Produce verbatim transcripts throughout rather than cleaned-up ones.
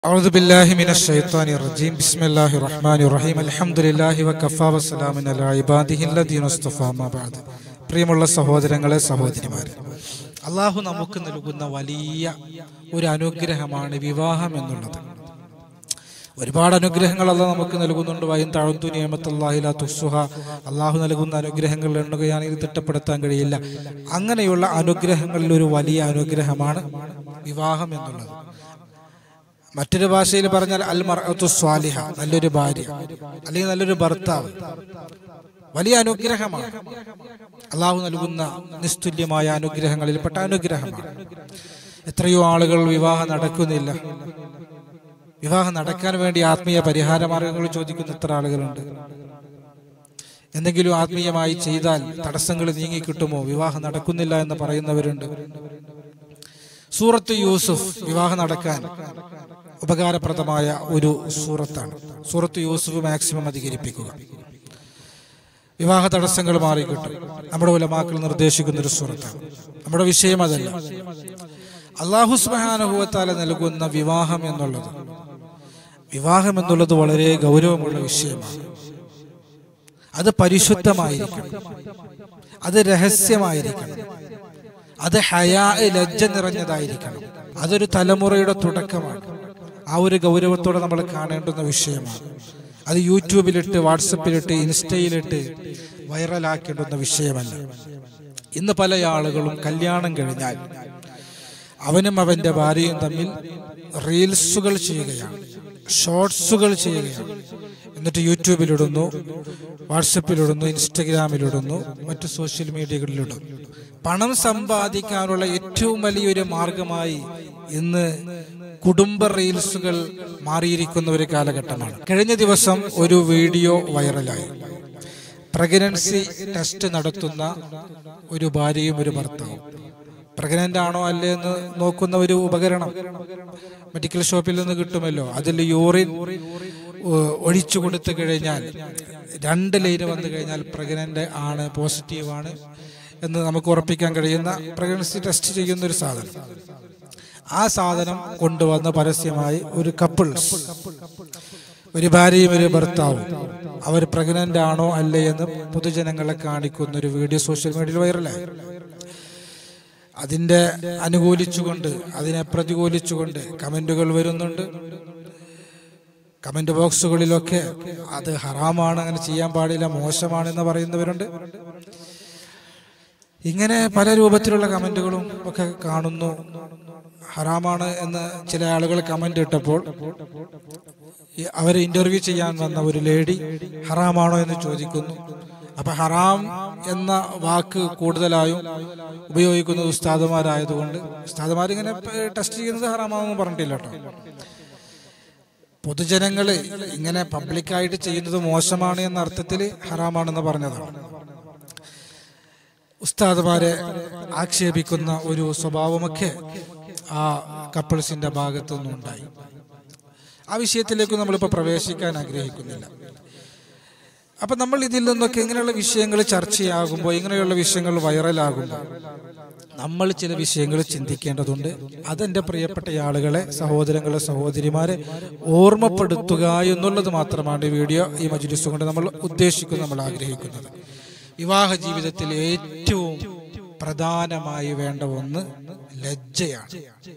أعوذ بالله من الشيطان الرجيم بسم الله الرحمن الرحيم الحمد لله وكفى وسلام على عباده الذين اصطفى ما بعد. പ്രിയമുള്ള സഹോദരങ്ങളെ സഹോദരിമാരെ, അള്ളാഹു നമുക്ക് നൽകുന്ന വലിയ ഒരു അനുഗ്രഹമാണ് വിവാഹം എന്നുള്ളത്. ഒരുപാട് അനുഗ്രഹങ്ങൾ അള്ളാഹു നമുക്ക് നൽകുന്നുണ്ട്. വൈൻ തഅദ്ദു നിഅമത്തുല്ലാഹി ലാ തുഹ്സുഹ. അള്ളാഹു നൽകുന്ന അനുഗ്രഹങ്ങൾ എണ്ണുകയാണെങ്കിൽ തിട്ടപ്പെടുത്താൻ കഴിയില്ല. അങ്ങനെയുള്ള അനുഗ്രഹങ്ങളിൽ ഒരു വലിയ അനുഗ്രഹമാണ് വിവാഹം എന്നുള്ളത്. മറ്റൊരു ഭാഷയിൽ പറഞ്ഞാൽ അൽ മർഅത്തു സ്വാലിഹ, നല്ലൊരു ഭാര്യ അല്ലെങ്കിൽ നല്ലൊരു ഭർത്താവ് വലിയ അനുഗ്രഹമാണ്. അള്ളാഹു നൽകുന്ന നിസ്തുല്യമായ അനുഗ്രഹങ്ങളിൽപ്പെട്ട അനുഗ്രഹമാണ്. എത്രയോ ആളുകൾ വിവാഹം നടക്കുന്നില്ല. വിവാഹം നടക്കാൻ വേണ്ടി ആത്മീയ പരിഹാര മാർഗങ്ങൾ ചോദിക്കുന്ന എത്ര ആളുകളുണ്ട്. എന്തെങ്കിലും ആത്മീയമായി ചെയ്താൽ തടസ്സങ്ങൾ നീങ്ങിക്കിട്ടുമോ, വിവാഹം നടക്കുന്നില്ല എന്ന് പറയുന്നവരുണ്ട്. സൂറത്ത് യൂസുഫ് വിവാഹം നടക്കാൻ ഉപകാരപ്രദമായ ഒരു സൂറത്താണ്. സൂറത്ത് യൂസുഫ് മാക്സിമം അധികരിപ്പിക്കുക, വിവാഹ തടസ്സങ്ങൾ മാറിക്കിട്ടും. നമ്മുടെ ഉലമാക്കൾ നിർദ്ദേശിക്കുന്ന ഒരു സൂറത്താണ്. നമ്മുടെ വിഷയം അതല്ല. അല്ലാഹു സുബ്ഹാനഹു വ തആല നൽകുന്ന വിവാഹം എന്നുള്ളത് വിവാഹം എന്നുള്ളത് വളരെ ഗൗരവമുള്ള വിഷയമാണ്. അത് പരിശുദ്ധമായിരിക്കണം, അത് രഹസ്യമായിരിക്കണം, അത് ഹയാ ലജ്ജ നിറഞ്ഞതായിരിക്കണം. അതൊരു തലമുറയുടെ തുടക്കമാണ്. ആ ഒരു ഗൗരവത്തോടെ നമ്മൾ കാണേണ്ടുന്ന വിഷയമാണ്. അത് യൂട്യൂബിലിട്ട്, വാട്സപ്പിലിട്ട്, ഇൻസ്റ്റയിലിട്ട് വൈറലാക്കേണ്ടുന്ന വിഷയമല്ല. ഇന്ന് പല ആളുകളും കല്യാണം കഴിഞ്ഞാൽ അവനും അവൻ്റെ ഭാര്യയും തമ്മിൽ റീൽസുകൾ ചെയ്യുകയാണ്, ഷോർട്സുകൾ ചെയ്യുകയാണ്. എന്നിട്ട് യൂട്യൂബിലിടുന്നു, വാട്സപ്പിലിടുന്നു, ഇൻസ്റ്റഗ്രാമിലിടുന്നു, മറ്റു സോഷ്യൽ മീഡിയകളിലിടുന്നു. പണം സമ്പാദിക്കാനുള്ള ഏറ്റവും വലിയൊരു മാർഗമായി ഇന്ന് കുടുംബ റീൽസുകൾ മാറിയിരിക്കുന്ന ഒരു കാലഘട്ടമാണ്. കഴിഞ്ഞ ദിവസം ഒരു വീഡിയോ വൈറലായി. പ്രഗ്നൻസി ടെസ്റ്റ് നടത്തുന്ന ഒരു ഭാര്യയും ഒരു ഭർത്താവും. പ്രഗ്നന്റ് ആണോ അല്ലേ എന്ന് നോക്കുന്ന ഒരു ഉപകരണം മെഡിക്കൽ ഷോപ്പിൽ നിന്ന് കിട്ടുമല്ലോ. അതിൽ യൂറിൻ ഒഴിച്ചു കൊടുത്തു കഴിഞ്ഞാൽ, രണ്ട് ലൈന് വന്നു കഴിഞ്ഞാൽ പ്രഗ്നന്റ് ആണ്, പോസിറ്റീവാണ് എന്ന് നമുക്ക് ഉറപ്പിക്കാൻ കഴിയുന്ന പ്രഗ്നൻസി ടെസ്റ്റ് ചെയ്യുന്ന ഒരു സാധനം. ആ സാധനം കൊണ്ടുവന്ന പരസ്യമായി ഒരു കപ്പിൾസ്, ഒരു ഭാര്യയും ഒരു ഭർത്താവും, അവർ പ്രഗ്നന്റ് ആണോ അല്ലേ എന്ന് പൊതുജനങ്ങളെ കാണിക്കുന്ന ഒരു വീഡിയോ സോഷ്യൽ മീഡിയയിൽ വൈറലായി. അതിൻ്റെ അനുകൂലിച്ചുകൊണ്ട്, അതിനെ പ്രതികൂലിച്ചുകൊണ്ട് കമന്റുകൾ വരുന്നുണ്ട്. കമന്റ് ബോക്സുകളിലൊക്കെ അത് ഹറാമാണ്, അങ്ങനെ ചെയ്യാൻ പാടില്ല, മോശമാണെന്ന് പറയുന്നവരുണ്ട്. ഇങ്ങനെ പല രൂപത്തിലുള്ള കമന്റുകളും ഒക്കെ കാണുന്നു. ഹറാമാണ് എന്ന് ചില ആളുകൾ കമന്റ് ഇട്ടപ്പോൾ അവരെ ഇന്റർവ്യൂ ചെയ്യാൻ വന്ന ഒരു ലേഡി ഹറാമാണോ എന്ന് ചോദിക്കുന്നു. അപ്പൊ ഹറാം എന്ന വാക്ക് കൂടുതലായും ഉപയോഗിക്കുന്നത് ഉസ്താദുമാരായതുകൊണ്ട്, ഉസ്താദുമാരിങ്ങനെ ടെസ്റ്റ് ചെയ്യുന്നത് ഹറാമാണെന്ന് പറഞ്ഞിട്ടില്ല കേട്ടോ. പൊതുജനങ്ങള് ഇങ്ങനെ പബ്ലിക്കായിട്ട് ചെയ്യുന്നത് മോശമാണ് എന്ന അർത്ഥത്തിൽ ഹറാമാണെന്ന് പറഞ്ഞതാണ്. ഉസ്താദുമാരെ ആക്ഷേപിക്കുന്ന ഒരു സ്വഭാവമൊക്കെ ആ കപ്പിൾസിന്റെ ഭാഗത്തു നിന്നുണ്ടായി. ആ വിഷയത്തിലേക്ക് നമ്മളിപ്പോൾ പ്രവേശിക്കാൻ ആഗ്രഹിക്കുന്നില്ല. അപ്പൊ നമ്മൾ ഇതിൽ നിന്നൊക്കെ ഇങ്ങനെയുള്ള വിഷയങ്ങൾ ചർച്ചയാകുമ്പോൾ, ഇങ്ങനെയുള്ള വിഷയങ്ങൾ വൈറലാകുമ്പോൾ നമ്മൾ ചില വിഷയങ്ങൾ ചിന്തിക്കേണ്ടതുണ്ട്. അതെന്റെ പ്രിയപ്പെട്ട ആളുകളെ, സഹോദരങ്ങളെ, സഹോദരിമാരെ ഓർമ്മപ്പെടുത്തുക എന്നുള്ളത് മാത്രമാണ് ഈ വീഡിയോ, ഈ മജ്ലിസ് കൊണ്ട് നമ്മൾ ഉദ്ദേശിക്കുന്നത്, നമ്മൾ ആഗ്രഹിക്കുന്നത്. വിവാഹ ജീവിതത്തിൽ ഏറ്റവും പ്രധാനമായി വേണ്ട ഒന്ന് ലജ്ജയാണ്,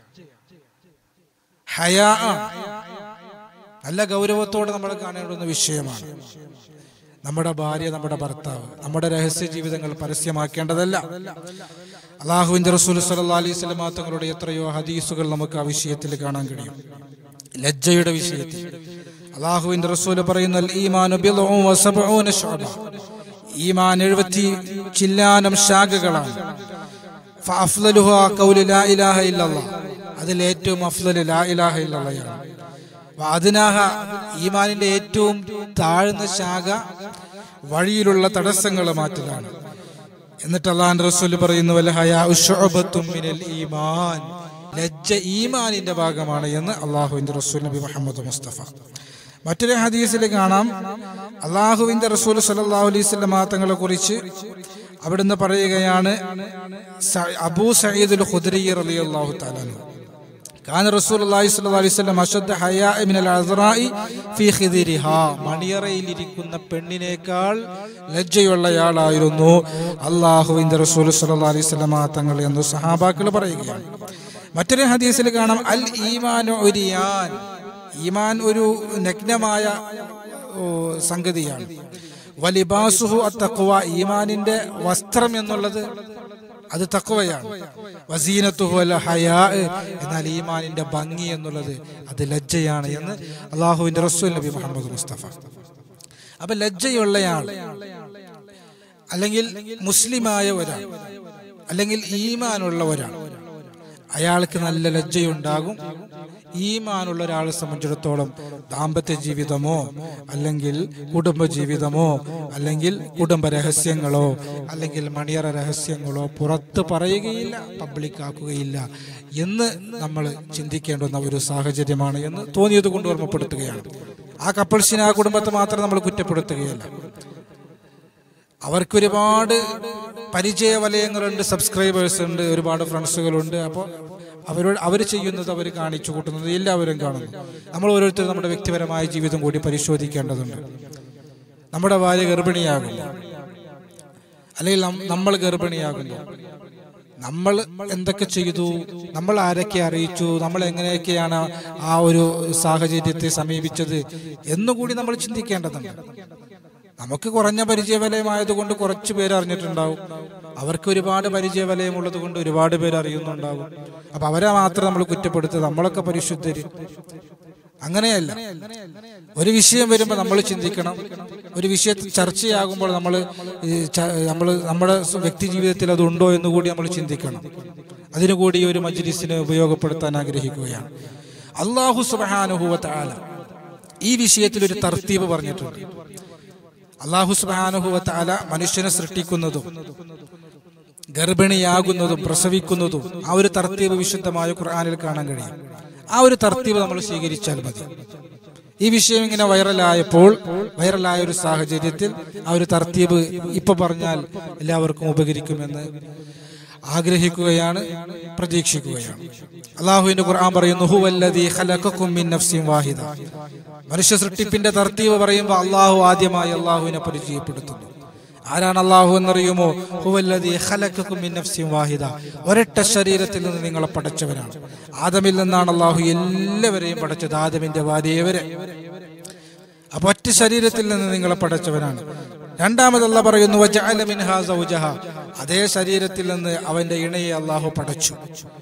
ഹയാ. നല്ല ഗൗരവത്തോടെ നമ്മൾ കാണേണ്ടുന്ന വിഷയമാണ്. നമ്മുടെ ഭാര്യ, നമ്മുടെ ഭർത്താവ്, നമ്മുടെ രഹസ്യ ജീവിതങ്ങൾ പരസ്യമാക്കേണ്ടതല്ല. അല്ലാഹുവിന്റെ റസൂൽ സ്വല്ലല്ലാഹു അലൈഹി വസല്ലം തങ്ങളുടെ എത്രയോ ഹദീസുകൾ നമുക്ക് ആ വിഷയത്തിൽ കാണാൻ കഴിയും. ലജ്ജയുടെ വിഷയത്തിൽ അല്ലാഹുവിന്റെ റസൂൽ പറയുന്ന ഈമാനു ബിദ്ഉൻ വസബ്ഊന ശുഅബ, ഈമാൻ എഴുപത്തി ചില്ലാനം ശാഖകളാണ്. ഫഅഫ്ളലുഹാ ഖൗലു ലാ ഇലാഹ ഇല്ലല്ലാഹ്, അതിൽ ഏറ്റവും അഫ്ളൽ ലാ ഇലാഹ ഇല്ലല്ലാഹ്. വഅദ്നാഹ, ഈമാനിന്റെ ഏറ്റവും താഴ്ന്ന ശാഖ വഴിയിലുള്ള തടസ്സങ്ങൾ മാറ്റലാണ്. എന്നിട്ട് അല്ലാഹുവിന്റെ റസൂൽ പറയുന്നു വൽ ഹയാഉ ശുഅബത്തും മിനൽ ഈമാൻ, ലജ്ജ ഈമാനിന്റെ ഭാഗമാണ് എന്ന് അല്ലാഹുവിന്റെ റസൂൽ നബി മുഹമ്മദ് മുസ്തഫ. മറ്റൊരു ഹദീസിൽ കാണാം, അല്ലാഹുവിന്റെ റസൂൽ സ്വല്ലല്ലാഹു അലൈഹി വസല്ലം തങ്ങളെ കുറിച്ച് അവിടുന്ന് പറയുകയാണ്, അബൂ സഈദ് അൽ ഖുദ്രി റളിയല്ലാഹു തആല കാന റസൂലുള്ളാഹി സ്വല്ലല്ലാഹു അലൈഹി വസല്ലം അശദ്ദ ഹയാ മിനൽ അസ്റാഇ ഫീ ഖിദിരിഹാ, മണിയറയിലിരിക്കുന്ന പെണ്ണിനേക്കാൾ ലജ്ജയുള്ളയാളായിരുന്നു അല്ലാഹുവിന്റെ റസൂൽ സ്വല്ലല്ലാഹു അലൈഹി വസല്ലം തങ്ങൾ എന്ന് സഹാബാക്കൾ പറയുകയാണ്. മറ്റൊരു ഹദീസിൽ കാണാം അൽ ഈമാനു ഉരിയാൻ, ഈമാൻ ഒരു നഗ്നമായ സംഗതിയാണ്. വലിബാസുഹു അത്തഖ്വ, ഈമാനിന്റെ വസ്ത്രം എന്നുള്ളത് അത് തഖ്വയാണ്. വസീനത്തുഹു അൽ ഹയാ, എന്നാൽ ഈമാനിന്റെ ഭംഗി എന്നുള്ളത് അത് ലജ്ജയാണ് എന്ന് അല്ലാഹുവിന്റെ റസൂൽ നബി മുഹമ്മദ് മുസ്തഫ. അപ്പൊ ലജ്ജയുള്ളയാൾ അല്ലെങ്കിൽ മുസ്ലിമായ ഒരാൾ അല്ലെങ്കിൽ ഈമാനുള്ള ഒരാൾ, അയാൾക്ക് നല്ല ലജ്ജയുണ്ടാകും. ഈമാനുള്ള ഒരാളെ സംബന്ധിച്ചിടത്തോളം ദാമ്പത്യ ജീവിതമോ അല്ലെങ്കിൽ കുടുംബ ജീവിതമോ അല്ലെങ്കിൽ കുടുംബ രഹസ്യങ്ങളോ അല്ലെങ്കിൽ മണിയറ രഹസ്യങ്ങളോ പുറത്ത് പറയുകയില്ല, പബ്ലിക്കാക്കുകയില്ല എന്ന് നമ്മൾ ചിന്തിക്കേണ്ടുന്ന ഒരു സാഹചര്യമാണ് എന്ന് തോന്നിയത് കൊണ്ട് ഓർമ്മപ്പെടുത്തുകയാണ്. ആ കപ്പിൾസിനെ, ആ കുടുംബത്തെ മാത്രം നമ്മൾ കുറ്റപ്പെടുത്തുകയല്ല. അവർക്കൊരുപാട് പരിചയ വലയങ്ങളുണ്ട്, സബ്സ്ക്രൈബേഴ്സ് ഉണ്ട്, ഒരുപാട് ഫ്രണ്ട്സുകളുണ്ട്. അപ്പോൾ അവരോട് അവർ ചെയ്യുന്നത്, അവർ കാണിച്ചു കൂട്ടുന്നത് എല്ലാവരും കാണുന്നു. നമ്മൾ ഓരോരുത്തരും നമ്മുടെ വ്യക്തിപരമായ ജീവിതം കൂടി പരിശോധിക്കേണ്ടതുണ്ട്. നമ്മുടെ ഭാര്യ ഗർഭിണിയാകുന്നു അല്ലെങ്കിൽ നമ്മൾ ഗർഭിണിയാകുന്നു, നമ്മൾ എന്തൊക്കെ ചെയ്തു, നമ്മൾ ആരൊക്കെ അറിയിച്ചു, നമ്മൾ എങ്ങനെയൊക്കെയാണ് ആ ഒരു സാഹചര്യത്തെ സമീപിച്ചത് എന്നുകൂടി നമ്മൾ ചിന്തിക്കേണ്ടതുണ്ട്. നമുക്ക് കുറഞ്ഞ പരിചയവലയമായതുകൊണ്ട് കുറച്ച് പേര് അറിഞ്ഞിട്ടുണ്ടാവും, അവർക്ക് ഒരുപാട് പരിചയവലയമുള്ളത് കൊണ്ട് ഒരുപാട് പേര് അറിയുന്നുണ്ടാവും. അപ്പൊ അവരെ മാത്രം നമ്മൾ കുറ്റപ്പെടുത്തുക, നമ്മളൊക്കെ പരിശുദ്ധര്. അങ്ങനെയല്ല. ഒരു വിഷയം വരുമ്പോൾ നമ്മൾ ചിന്തിക്കണം, ഒരു വിഷയത്തിൽ ചർച്ചയാകുമ്പോൾ നമ്മൾ നമ്മൾ നമ്മുടെ വ്യക്തി ജീവിതത്തിൽ അതുണ്ടോ എന്ന് കൂടി നമ്മൾ ചിന്തിക്കണം. അതിനുകൂടി ഒരു മജ്ലിസിനെ ഉപയോഗപ്പെടുത്താൻ ആഗ്രഹിക്കുകയാണ്. അല്ലാഹു സുബ്ഹാനഹു വ തആല ഈ വിഷയത്തിൽ ഒരു തർത്തീബ് പറഞ്ഞിട്ടുണ്ട്. അല്ലാഹു സുബ്ഹാനഹു വ തആല മനുഷ്യനെ സൃഷ്ടിക്കുന്നതും ഗർഭിണിയാകുന്നതും പ്രസവിക്കുന്നതും ആ ഒരു തർത്തീബ് വിശുദ്ധമായ ഖുർആനിൽ കാണാൻ കഴിയും. ആ ഒരു തർത്തീബ് നമ്മൾ സ്വീകരിച്ചാൽ മതി. ഈ വിഷയം ഇങ്ങനെ വൈറലായപ്പോൾ, വൈറലായ ഒരു സാഹചര്യത്തിൽ ആ ഒരു തർത്തീബ് ഇപ്പൊ പറഞ്ഞാൽ എല്ലാവർക്കും ഉപകരിക്കുമെന്ന് ആഗ്രഹിക്കുകയാണ്, പ്രതീക്ഷിക്കുകയാണ്. അല്ലാഹുവിന്റെ ഖുർആൻ പറയുന്നു, ഹുവല്ലദീ ഖലഖകും മിൻ നഫ്സിൻ വാഹിദ. മനുഷ്യ സൃഷ്ടിപ്പിന്റെ തർത്തീബ് പറയുമ്പോൾ അള്ളാഹു ആദ്യമായി അള്ളാഹുവിനെ പരിചയപ്പെടുത്തുന്നു. ആരാണ് അള്ളാഹു എന്നറിയുമോ? ഹുവല്ലദീ ഖലഖകും മിൻ നഫ്സിൻ വാഹിദ, ഒരൊറ്റ ശരീരത്തിൽ നിന്ന് നിങ്ങളെ പടച്ചവനാണ്. ആദമിൽ നിന്നാണ് അള്ളാഹു എല്ലാവരെയും പടച്ചത്, ആദമിന്റെ ഭാര്യയെ വരെ. അപ്പൊ ഒറ്റ ശരീരത്തിൽ നിന്ന് നിങ്ങളെ പടച്ചവനാണ്. രണ്ടാമത് അല്ലാഹു പറയുന്നു, വജഅല മിൻഹാ സൗജഹ, അതേ ശരീരത്തിൽ നിന്ന് അവന്റെ ഇണയെ അള്ളാഹു പടച്ചു.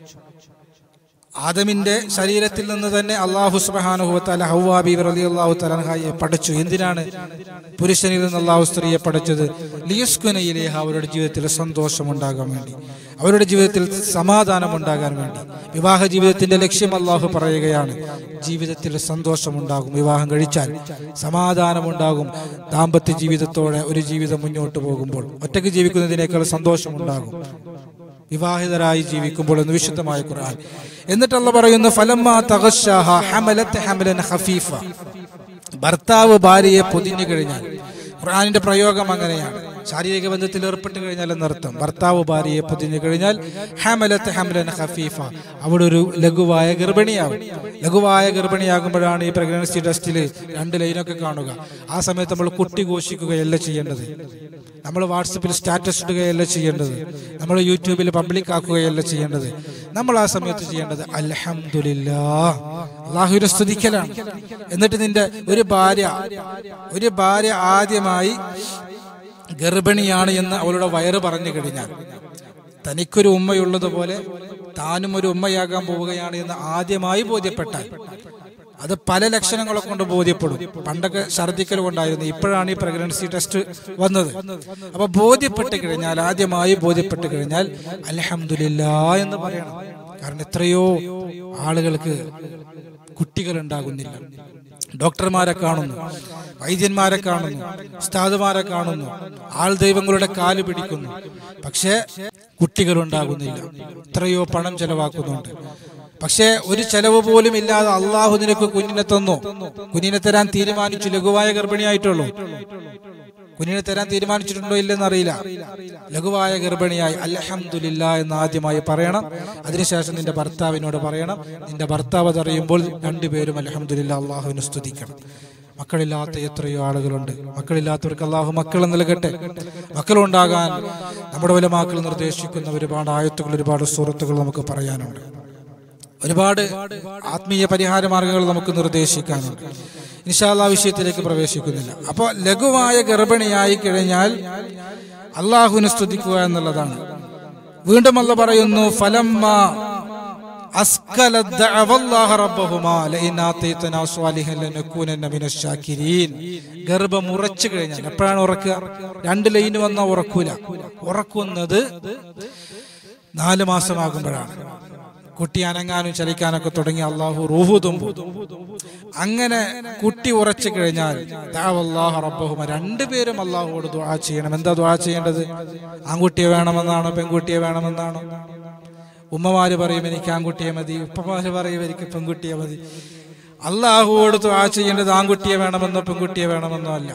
ആദമിന്റെ ശരീരത്തിൽ നിന്ന് തന്നെ അല്ലാഹു സുബ്ഹാനഹു വ തആല ഹവ്വാ ബീവി റളിയല്ലാഹു തആല അൻഹയെ പഠിച്ചു. എന്തിനാണ് പുരുഷനിൽ നിന്ന് അല്ലാഹു സ്ത്രീയെ പഠിച്ചത്? ലിയസ്കുന ഇലൈഹ, അവരുടെ ജീവിതത്തിൽ സന്തോഷം ഉണ്ടാകാൻ വേണ്ടി, അവരുടെ ജീവിതത്തിൽ സമാധാനം ഉണ്ടാകാൻ വേണ്ടി. വിവാഹ ജീവിതത്തിന്റെ ലക്ഷ്യം അല്ലാഹു പറയുകയാണ്, ജീവിതത്തിൽ സന്തോഷമുണ്ടാകും, വിവാഹം കഴിച്ചാൽ സമാധാനമുണ്ടാകും. ദാമ്പത്യ ജീവിതത്തോടെ ഒരു ജീവിതം മുന്നോട്ട് പോകുമ്പോൾ ഒറ്റയ്ക്ക് ജീവിക്കുന്നതിനേക്കാൾ സന്തോഷമുണ്ടാകും വിവാഹിതരായി ജീവിക്കുമ്പോൾ എന്ന് വിശുദ്ധമായ ഖുർആൻ. എന്നിട്ട് അല്ലാഹു പറയുന്നു, ഫലമ്മാ തഗശ്ശാഹ ഹമലത് ഹംലൻ ഖഫീഫ, ഭർത്താവ് ഭാര്യയെ പൊതിഞ്ഞു കഴിഞ്ഞാൽ, ഖുർആനിന്റെ പ്രയോഗം അങ്ങനെയാണ്, ശാരീരിക ബന്ധത്തിൽ ഏർപ്പെട്ട് കഴിഞ്ഞാൽ എന്നർത്ഥം. ഭർത്താവ് ഭാര്യയെ പൊതിഞ്ഞു കഴിഞ്ഞാൽ ഹമലത് ഹംലൻ ഖഫീഫ, അവിടെ ഒരു ലഘുവായ ഗർഭിണിയാകും. ലഘുവായ ഗർഭിണിയാകുമ്പോഴാണ് ഈ പ്രഗ്നൻസി ടെസ്റ്റിൽ രണ്ട് ലൈനൊക്കെ കാണുക. ആ സമയത്ത് നമ്മൾ കുട്ടി ഘോഷിക്കുകയല്ല ചെയ്യേണ്ടത്, നമ്മൾ വാട്സപ്പിൽ സ്റ്റാറ്റസ് ഇടുകയല്ല ചെയ്യേണ്ടത്, നമ്മൾ യൂട്യൂബിൽ പബ്ലിക് ആക്കുകയല്ല ചെയ്യേണ്ടത്. നമ്മൾ ആ സമയത്ത് ചെയ്യേണ്ടത് അൽഹംദുലില്ലാഹ്, അല്ലാഹുവിനെ സ്തുതിക്കലാണ്. എന്നിട്ട് നിന്റെ ഒരു ഭാര്യ ഒരു ഭാര്യ ആദ്യമായി ഗർഭിണിയാണ് എന്ന് അവളുടെ വയറ് പറഞ്ഞു കഴിഞ്ഞാൽ, തനിക്കൊരു ഉമ്മയുള്ളതുപോലെ താനും ഒരു ഉമ്മയാകാൻ പോവുകയാണ് എന്ന് ആദ്യമായി ബോധ്യപ്പെട്ടാൽ, അത് പല ലക്ഷണങ്ങളെ കൊണ്ട് ബോധ്യപ്പെടും. പണ്ടൊക്കെ ഛർദ്ദിക്കൽ കൊണ്ടായിരുന്നു, ഇപ്പോഴാണ് ഈ പ്രഗ്നൻസി ടെസ്റ്റ് വന്നത്. അപ്പൊ ബോധ്യപ്പെട്ട് കഴിഞ്ഞാൽ, ആദ്യമായി ബോധ്യപ്പെട്ട് കഴിഞ്ഞാൽ അൽഹംദുലില്ലാഹ് എന്ന് പറയണം. കാരണം എത്രയോ ആളുകൾക്ക് കുട്ടികൾ ഉണ്ടാകുന്നില്ല. ഡോക്ടർമാരെ കാണുന്നു, വൈദ്യന്മാരെ കാണുന്നു, ഉസ്താദുമാരെ കാണുന്നു, ആൾ ദൈവങ്ങളുടെ കാല് പിടിക്കുന്നു, പക്ഷേ കുട്ടികൾ ഉണ്ടാകുന്നില്ല. എത്രയോ പണം ചെലവാക്കുന്നുണ്ട്, പക്ഷേ ഒരു ചെലവ് പോലും ഇല്ലാതെ അള്ളാഹു നിനക്ക് കുഞ്ഞിനെ തന്നു. കുഞ്ഞിനെ തരാൻ തീരുമാനിച്ചു, ലഘുവായ ഗർഭിണിയായിട്ടുള്ളൂ. കുഞ്ഞിനെ തരാൻ തീരുമാനിച്ചിട്ടുണ്ടോ ഇല്ലെന്ന് അറിയില്ല. ലഘുവായ ഗർഭിണിയായി അൽഹംദുലില്ലാ എന്ന് ആദ്യമായി പറയണം. അതിനുശേഷം നിന്റെ ഭർത്താവിനോട് പറയണം. നിന്റെ ഭർത്താവ് അതറിയുമ്പോൾ രണ്ടുപേരും അൽഹംദുലില്ലാ അള്ളാഹുവിനെ സ്തുതിക്കണം. മക്കളില്ലാത്ത എത്രയോ ആളുകളുണ്ട്. മക്കളില്ലാത്തവർക്ക് അള്ളാഹു മക്കൾ നൽകട്ടെ. മക്കളുണ്ടാകാൻ നമ്മുടെ ഉലമാക്കൾ നിർദ്ദേശിക്കുന്ന ഒരുപാട് ആയത്തുകൾ, ഒരുപാട് സൂറത്തുകൾ നമുക്ക് പറയാനുണ്ട്. ഒരുപാട് ആത്മീയ പരിഹാര മാർഗങ്ങൾ നമുക്ക് നിർദ്ദേശിക്കാനുണ്ട്. ഇൻഷാ അല്ലാഹ് വിഷയത്തിലേക്ക് പ്രവേശിക്കുന്നില്ല. അപ്പോൾ ലഘുവായ ഗർഭിണിയായി കഴിഞ്ഞാൽ അള്ളാഹുവിനെ സ്തുതിക്കുക എന്നുള്ളതാണ്. വീണ്ടും അല്ലാഹ് പറയുന്നു, ഫലമ്മ ഗർഭം ഉറച്ചു കഴിഞ്ഞാൽ എപ്പോഴാണ് ഉറക്കുക? രണ്ട് ലൈന് വന്ന ഉറക്കൂല. ഉറക്കുന്നത് നാല് മാസമാകുമ്പോഴാണ്. കുട്ടി അനങ്ങാനും ചലിക്കാനൊക്കെ തുടങ്ങി അള്ളാഹു റൂഹു തുമ്പും. അങ്ങനെ കുട്ടി ഉറച്ചു കഴിഞ്ഞാൽ റബ്ബഹുമ രണ്ടുപേരും അള്ളാഹുവോട് ദുആ ചെയ്യണം. എന്താ ദുആ ചെയ്യേണ്ടത്? ആൺകുട്ടിയെ വേണമെന്നാണോ പെൺകുട്ടിയെ വേണമെന്നാണോ? ഉമ്മമാര് പറയും എനിക്ക് ആൺകുട്ടിയെ മതി, ഉപ്പമാര് പറയും എനിക്ക് പെൺകുട്ടിയെ മതി. അള്ളാഹുവോട് ദുആ ചെയ്യേണ്ടത് ആൺകുട്ടിയെ വേണമെന്നോ പെൺകുട്ടിയെ വേണമെന്നോ അല്ല.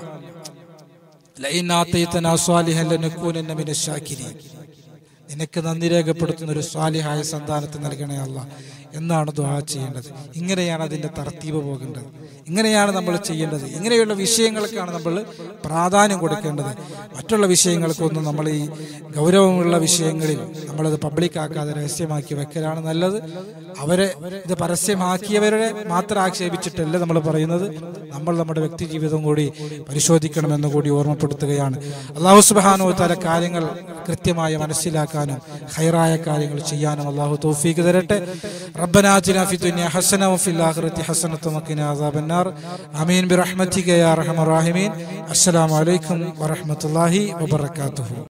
നിനക്ക് നന്ദി രേഖപ്പെടുത്തുന്ന ഒരു സ്വാലിഹായ സന്താനത്തെ നൽകണേ അല്ലാഹ് എന്നാണ് ദുആ ചെയ്യേണ്ടത്. ഇങ്ങനെയാണ് അതിൻ്റെ തർത്തീബ് പോകേണ്ടത്. ഇങ്ങനെയാണ് നമ്മൾ ചെയ്യേണ്ടത്. ഇങ്ങനെയുള്ള വിഷയങ്ങൾക്കാണ് നമ്മൾ പ്രാധാന്യം കൊടുക്കേണ്ടത്. മറ്റുള്ള വിഷയങ്ങൾക്കൊന്നും നമ്മൾ ഈ ഗൗരവമുള്ള വിഷയങ്ങളിൽ നമ്മളത് പബ്ലിക്കാക്കാതെ രഹസ്യമാക്കി വെക്കലാണ് നല്ലത്. അവരെ ഇത് പരസ്യമാക്കിയവരെ മാത്രം ആക്ഷേപിച്ചിട്ടല്ല നമ്മൾ പറയുന്നത്. നമ്മൾ നമ്മുടെ വ്യക്തി ജീവിതം കൂടി പരിശോധിക്കണമെന്ന് കൂടി ഓർമ്മപ്പെടുത്തുകയാണ്. അല്ലാഹു സുബ്ഹാനഹു വ തആല കാര്യങ്ങൾ കൃത്യമായി മനസ്സിലാക്കാനും ഖൈറായ കാര്യങ്ങൾ ചെയ്യാനും അല്ലാഹു തൗഫീഖ് തരട്ടെ. റബ്ബനാ ആതിനാ ഫി ദുനിയ ഹസന വഫിൽ ആഖിറതി ഹസനത വഖിനാ അസാബന്നാർ. ആമീൻ ബിറഹ്മതിക യാ അർഹമർ റഹീമീൻ. അസ്സലാമു അലൈക്കും വറഹ്മത്തുള്ളാഹി വബറകാതുഹു.